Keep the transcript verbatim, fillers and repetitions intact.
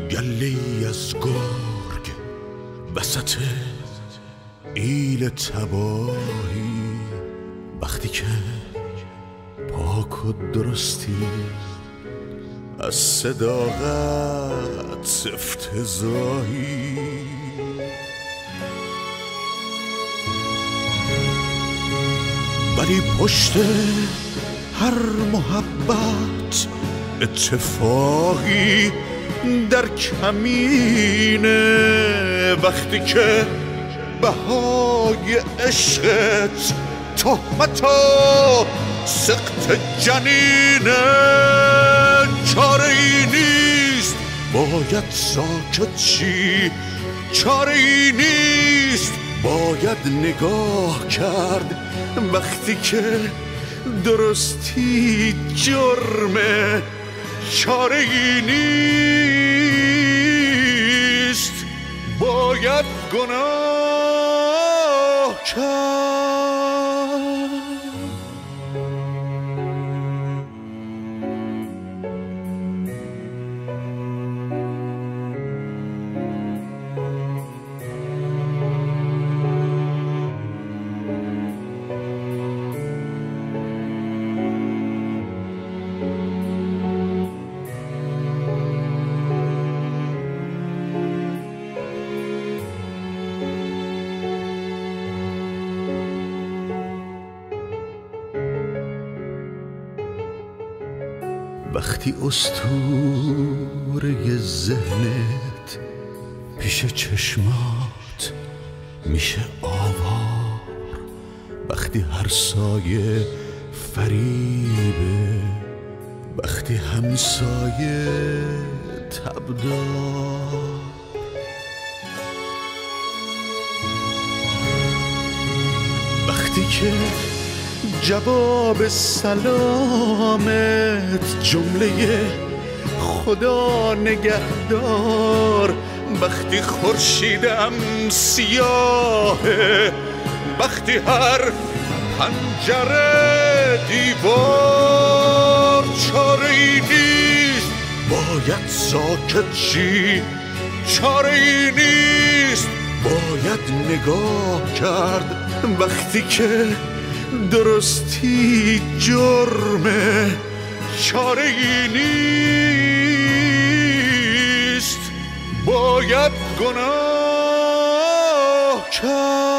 گله‌ای از گرگ وسط ایل تباهی، وقتی که پاک و درستی از صداقت افتضاحی. ولی پشت هر محبت اتفاقی در کمینه، وقتی که بهای عشقت تهمتا سقط جنینه. چاره ای نیست باید ساکت چی، چاره ای نیست باید نگاه کرد، وقتی که درستی جرمه. چاره ای نیست باید گناه کرد. وقتی اسطوره ذهنت پیش چشمات میشه آوار، وقتی هر سایه فریبه، وقتی همسایه تبدار، وقتی که جواب سلامت جمله خدا نگهدار، وقتی خورشیدم سیاهه، وقتی هر پنجره دیوار. چاره ای نیست باید ساکت چی، چاره ای نیست باید نگاه کرد، وقتی که درستی جرمه. چاره ای نیست باید گناه کرد.